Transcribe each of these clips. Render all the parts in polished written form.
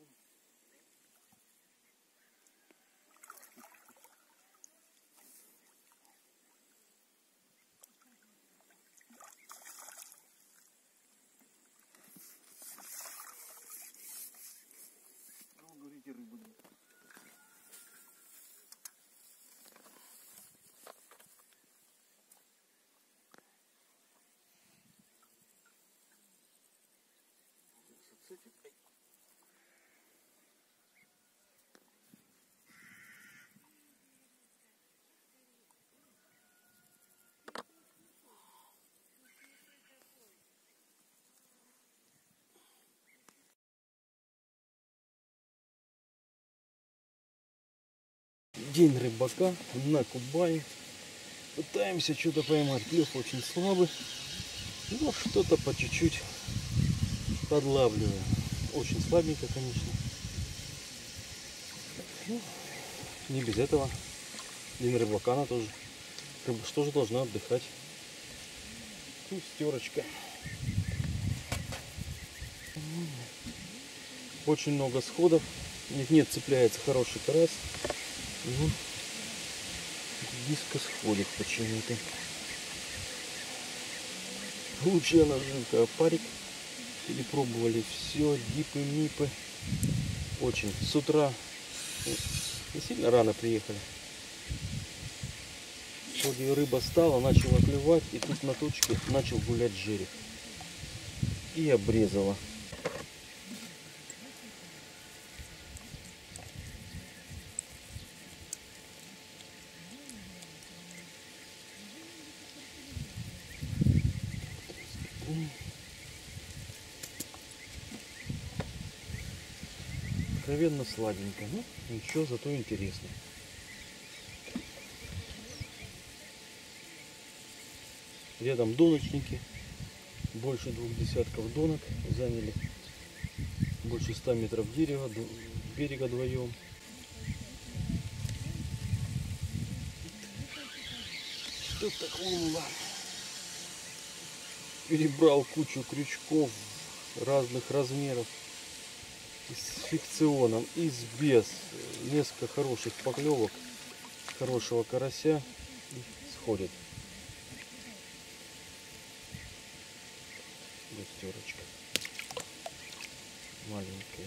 Говорите, рыбу нет. День рыбака на Кубани. Пытаемся что-то поймать. Клев очень слабый. Но что-то по чуть-чуть подлавливаем. Очень слабенько, конечно. Ну, не без этого. День рыбака она тоже. Рыба что же должна отдыхать. Шестерочка. Очень много сходов. Нет, цепляется хороший карась. Ну, диско сходит почему-то. Лучшая наживка опарик. Перепробовали все, дипы, мипы. Очень. С утра не сильно рано приехали. Вроде рыба стала, начала клевать, и тут на точке начал гулять жерех. И обрезала. Откровенно сладенько, ну ничего, зато интересно. Рядом доночники, больше 2 десятков донок, заняли больше 100 метров берега вдвоем. Что так клюнуло? Перебрал кучу крючков разных размеров. И с фикционом, и с без. Несколько хороших поклевок, хорошего карася и сходит. Густерочка маленькая.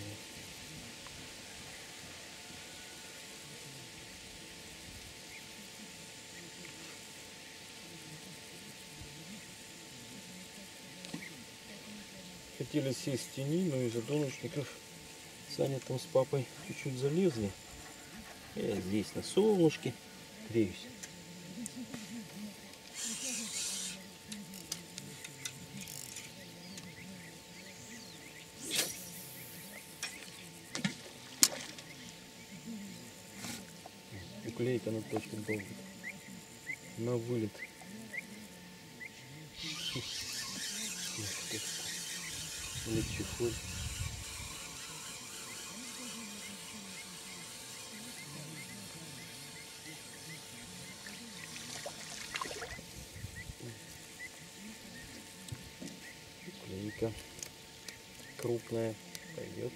Хотели сесть в тени, но из-за доночников Саня там с папой чуть-чуть залезли. Я здесь на солнышке греюсь. Уклейка на точке долбит. На вылет. Или чехоль. Уклейка крупная пойдет.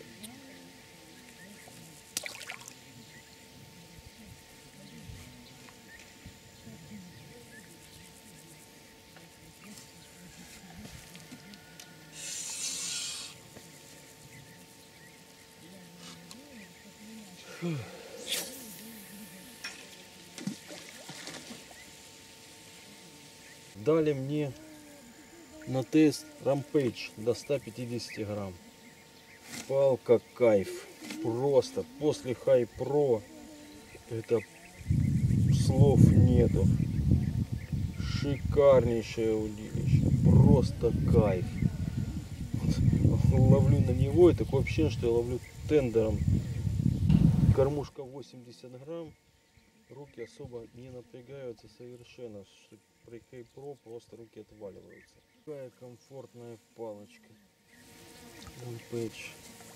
Дали мне на тест Rampage до 150 грамм. Палка кайф. Просто после High Pro это слов нету. Шикарнейшее удилище. Просто кайф. Ловлю на него и такое ощущение, что я ловлю тендером. Кормушка 80 грамм. Руки особо не напрягаются совершенно. При High Pro просто руки отваливаются. Какая комфортная палочка. Rampage.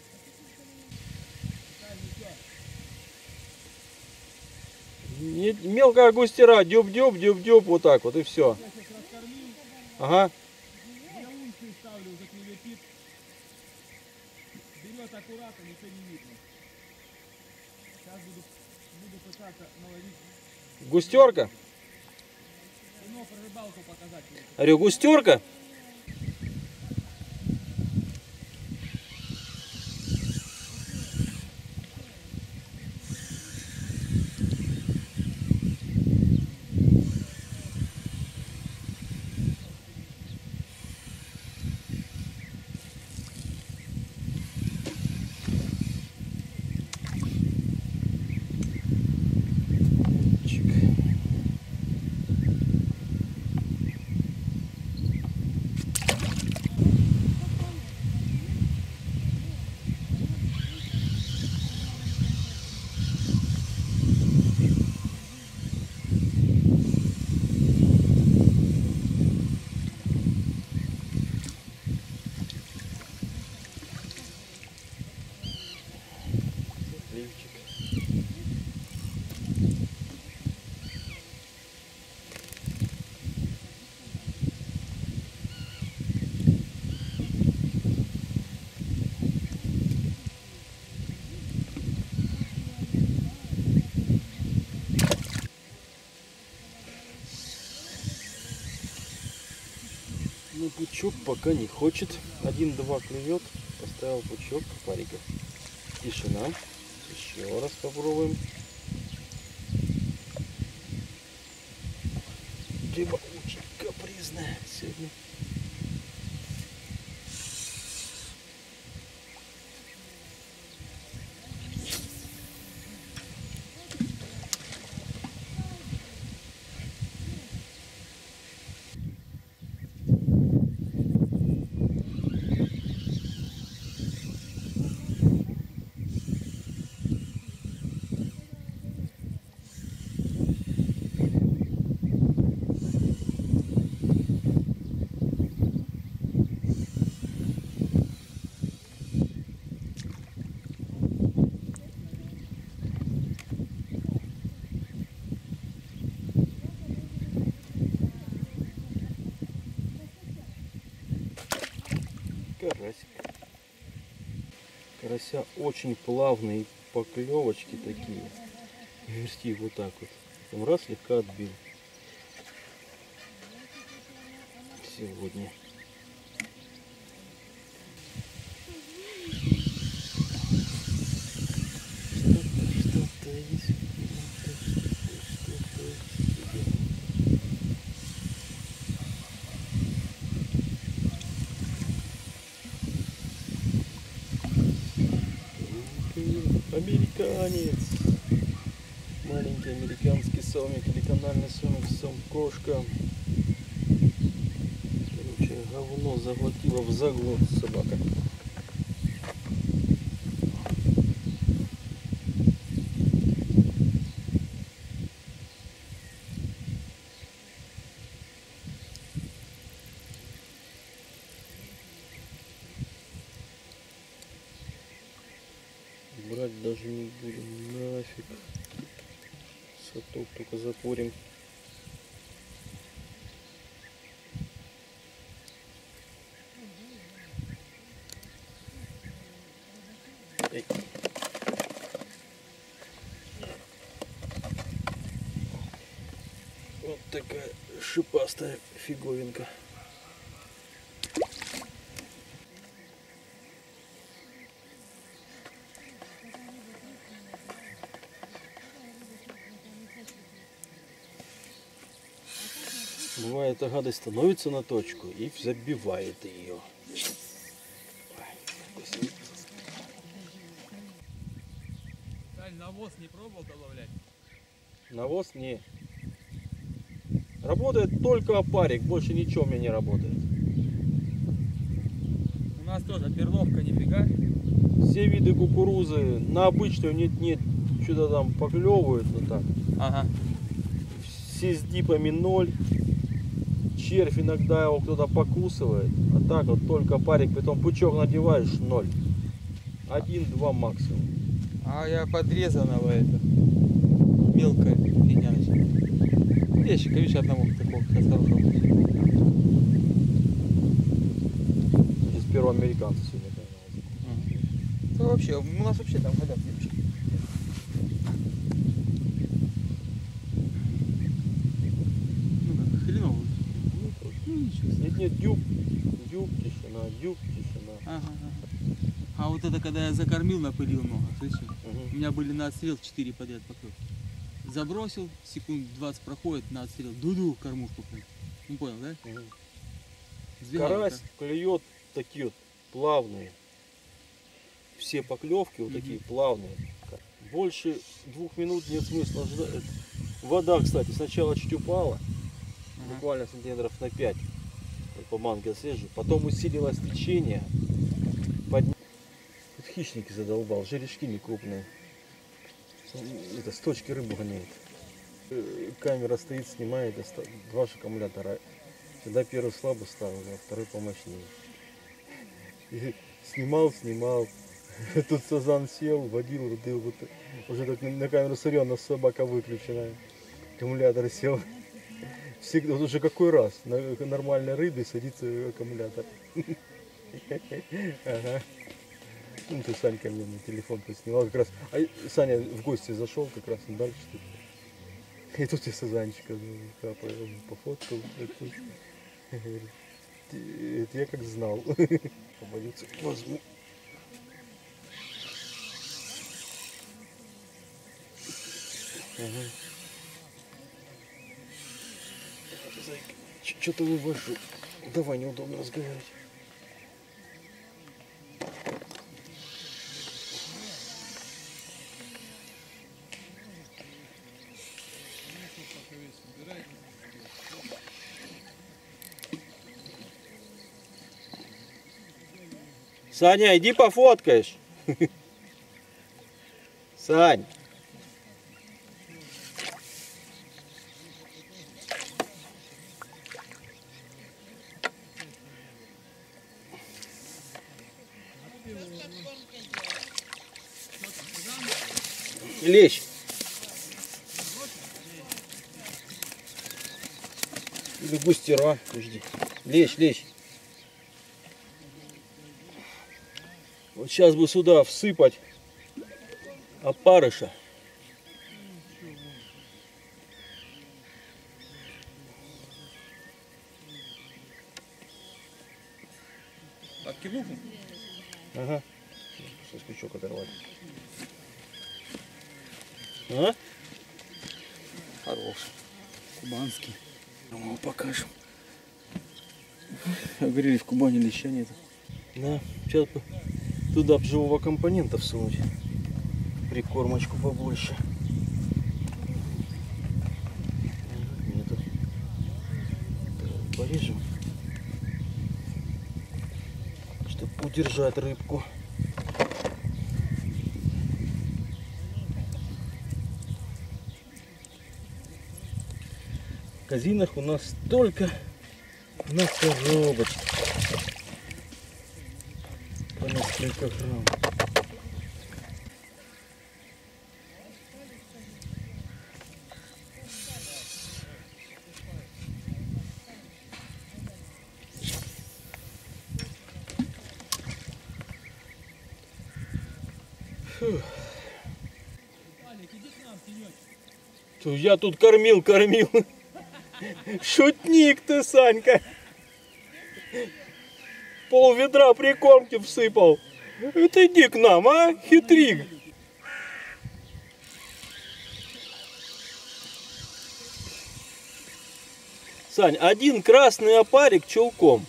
Мелкая густера, дёб-дёб, дёб-дёб, вот так вот и все. Ага. Живет аккуратно, ничего не видно. Сейчас буду пытаться наловить. Густерка? Кино про рыбалку показать. Говорю, густерка? Ну, пучок пока не хочет. 1-2 клюет. Поставил пучок парика. Тишина. Еще раз попробуем. Рыба очень капризная сегодня. Карасик. Карася очень плавные поклевочки такие. Верти вот так вот. Потом раз слегка отбил. Сегодня. Что-то есть. Американец. Маленький американский сомик или канальный сомик, сом-кошка. Короче, говно заглотила в заглот собака. Брать даже не буду, нафиг. Соток только запорим. Эй. Вот такая шипастая фиговинка. Бывает, эта гадость становится на точку и забивает ее. Сань, навоз не пробовал добавлять? Навоз не. Работает только опарик, больше ничего у меня не работает. У нас тоже перловка нифига. Все виды кукурузы на обычную нет-нет, что-то там поклевывают, вот так. Ага. Все с дипами 0. Червь иногда его кто-то покусывает. А так вот только парик, потом пучок надеваешь 0. 1-2 максимум. А я подрезанного это. Мелкая фигня. Лещика, видишь, одного такого хорошего. Из первого американца сегодня. Ну, вообще, у нас вообще там хотят девочки. Ну как, хреново. Ну ничего. Сегодня дюб, дюб, тишина. Ага, ага. А вот это когда я закормил, напылил много, слышишь? Мгм. У меня были на отстрел 4 подряд поклёвки. Забросил, секунд 20 проходит, на отстрел, дуду, кормушку прям. Ну понял, да? Мгм. Сбегал Карась так. клюет такие вот плавные. Все поклевки вот такие плавные. Больше 2 минут нет смысла ждать. Вода, кстати, сначала чуть упала, Ага. буквально сантиметров на 5 по манге съезжу. Потом усилилось течение. Тут хищники задолбал, жерешки не крупные. Это с точки рыбу гоняет. Камера стоит, снимает, 2 аккумулятора. Всегда первый слабо ставил, а второй помощнее. И снимал. Тут сазан сел, водил, рудил. Вот, уже так на камеру смотрел, на собака выключена. Аккумулятор сел. Всегда, вот уже какой раз на нормальной рыбе садится аккумулятор. Ага. Ну ты Санька мне на телефон поснимал как раз. А Саня в гости зашел как раз дальше. И тут я сазанчика пофоткал. Это я как знал. Побоються возьму. Ага. Что-то вывожу. Давай, неудобно разговаривать. Саня, иди пофоткаешь. Сань. Лещ. Или густера. Подожди. Лещ. Вот сейчас бы сюда всыпать опарыша. Откинуху? Ага. Сейчас крючок оторвать. А? Хорош. Кубанский. Ну, покажем. Говорили, в Кубани леща нет. Да, сейчас бы туда б живого компонента всунуть. Прикормочку побольше. Нету. Так, порежем. Чтобы удержать рыбку. В казинах у нас только на коробочке. По несколько грамм. Фух. Я тут кормил. Шутник ты, Санька. Пол ведра прикормки всыпал. Это иди к нам, а, хитрик. Сань, один красный опарик чулком.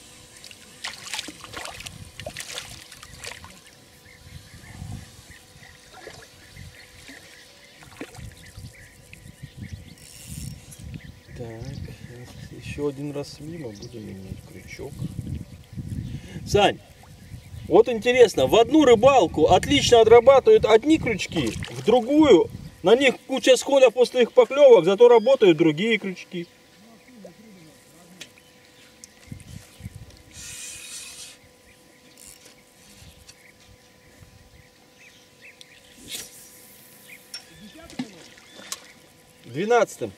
Так, еще один раз мимо, будем менять крючок. Сань, вот интересно, в одну рыбалку отлично отрабатывают одни крючки, в другую на них куча сходов после их поклевок, зато работают другие крючки. В 12-м.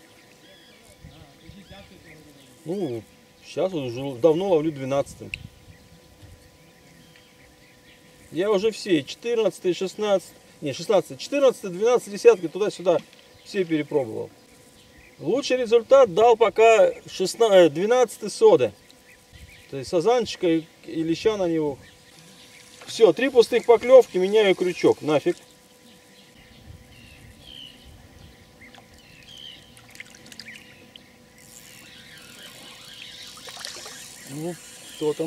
Ну, сейчас вот уже давно ловлю 12-м. Я уже все, 14, 16, не, 16, 14, 12 десятки, туда-сюда все перепробовал. Лучший результат дал пока 12 соды. То есть сазанчика и леща на него. Все, 3 пустых поклевки, меняю крючок, нафиг. Ну, кто там?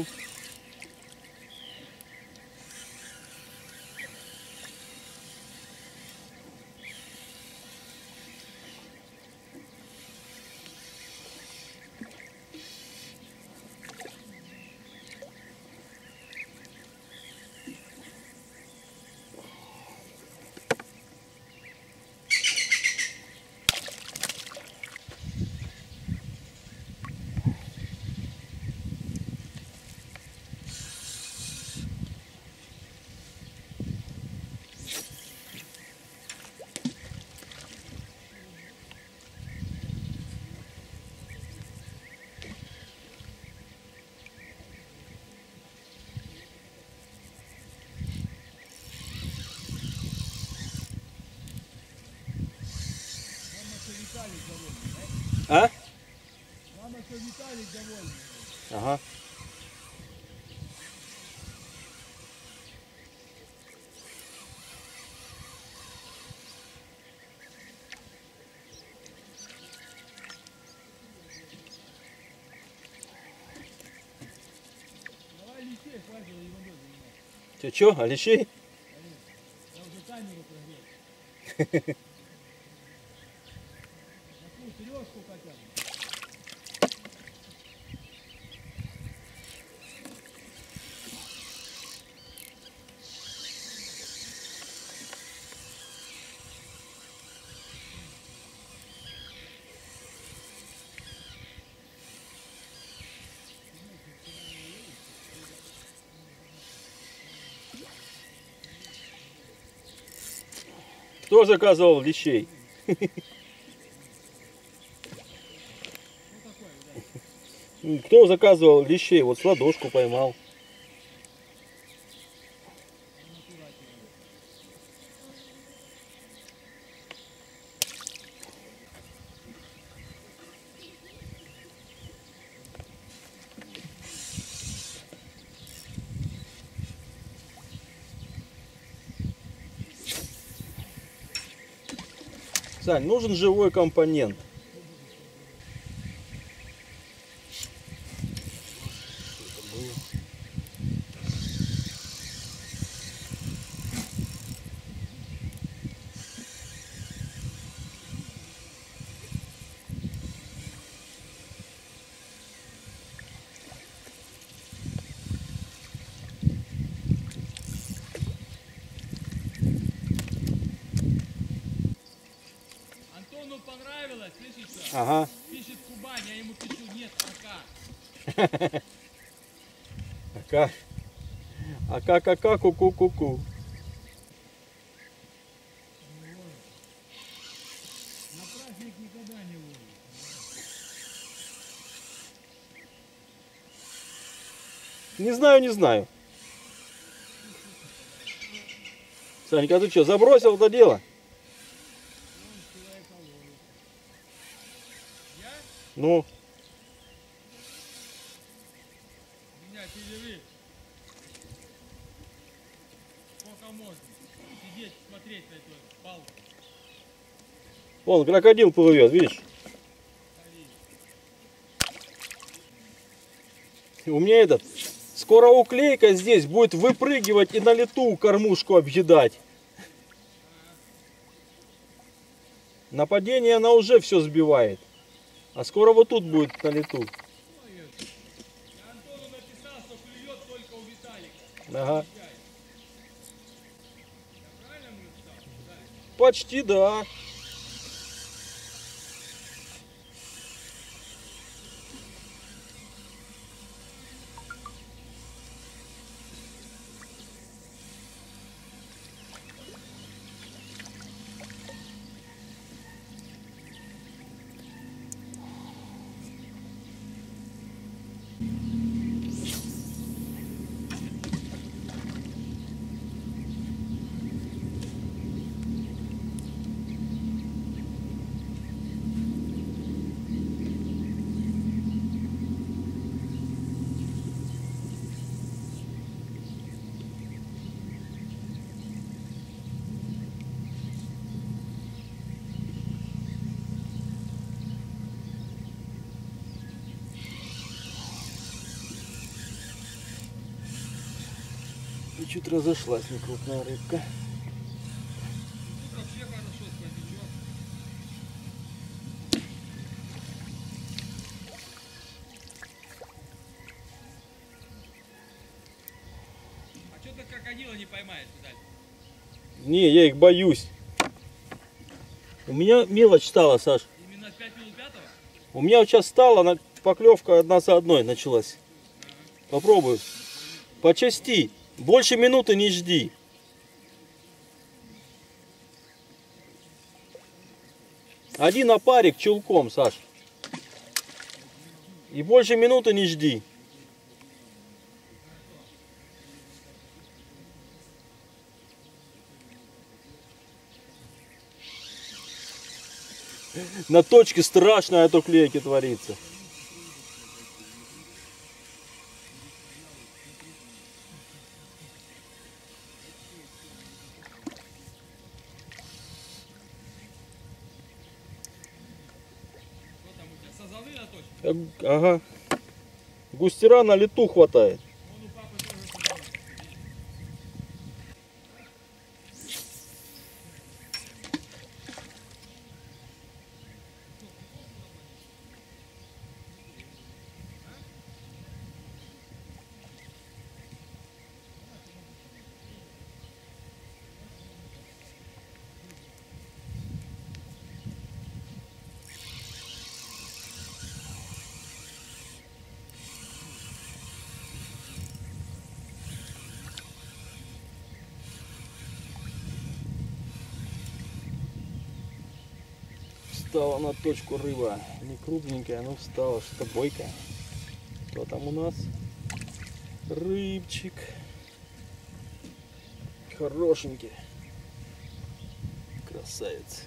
А? Мама, что Виталик довольный. Ага. Давай лещей, хватит ерундой заниматься. Чё, Алексей? Я уже камеру прогрел. Какую трешку хотя бы. Кто заказывал лещей? Кто заказывал лещей? Вот с ладошку поймал. Сань, нужен живой компонент. Антону понравилось, слышишь что? Ага. Пишет Кубань, я ему пишу, нет, пока. Ака. Ака-ка-ка, ку-ку-ку-ку. На праздник никогда не ловит. Не знаю, не знаю. Санька, ты что, забросил это дело? Я? Ну, Меня перерыв. Сколько можно? Сидеть, смотреть на эту палку. вон, крокодил плывет, видишь? У меня этот, скоро уклейка здесь будет выпрыгивать и на лету кормушку объедать. Нападение она уже все сбивает. А скоро вот тут будет на лету. Я Антону написал, что клюет только у Виталика. Ага. Я правильно ему написал? Да. Почти да. Чуть разошлась некрупная рыбка. Тут вообще хорошо, сквознячок. А что ты крокодила не поймаешь, Виталь? Не, я их боюсь. У меня мелочь стала, Саш. Именно 5 минут 5-го? У меня вот сейчас стала поклевка одна за одной началась. Попробую. По части. Больше минуты не жди. Один опарик чулком, Саш. И больше минуты не жди. На точке страшная то клейки творится. Что там у тебя? Сазаны на точке? Ага. Густера на лету хватает. Вон у папы тоже сазаны. Встала на точку рыба. Не крупненькая, но встала. Что-то бойкая. Кто там у нас? Рыбчик. Хорошенький. Красавец.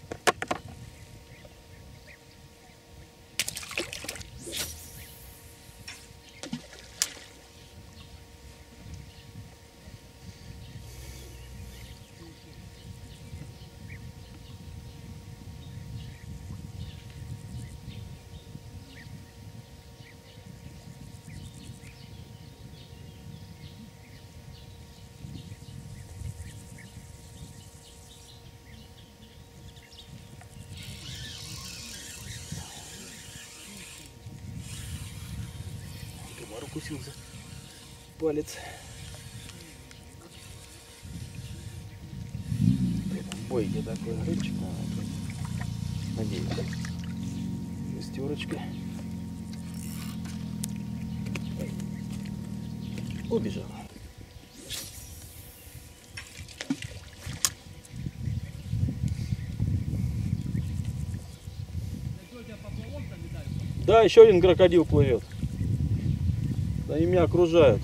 Комар укусился. Палец. Бойкий такой рыбчик. Надеюсь. Шестерочка. Убежал. Это что, у тебя поплавок там, Виталь? Да, еще один крокодил плывет. Они меня окружают.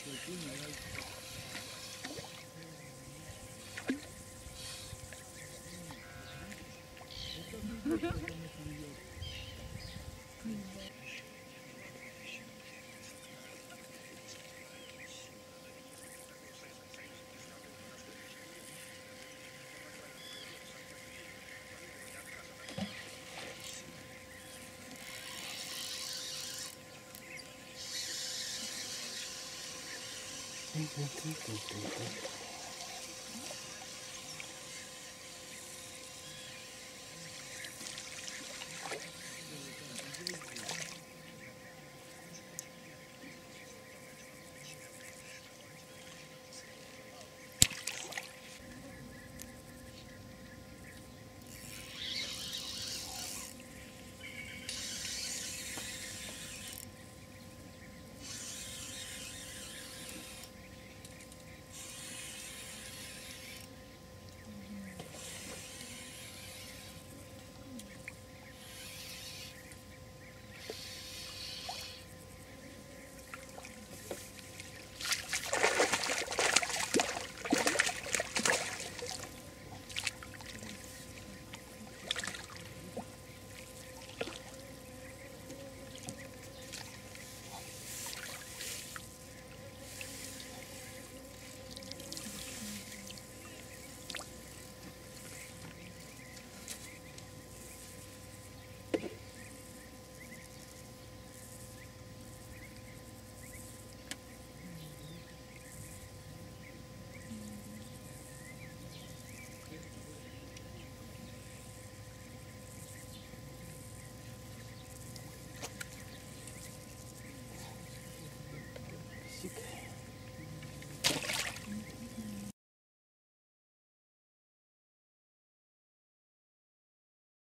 Ту-ту-ту-ту-ту.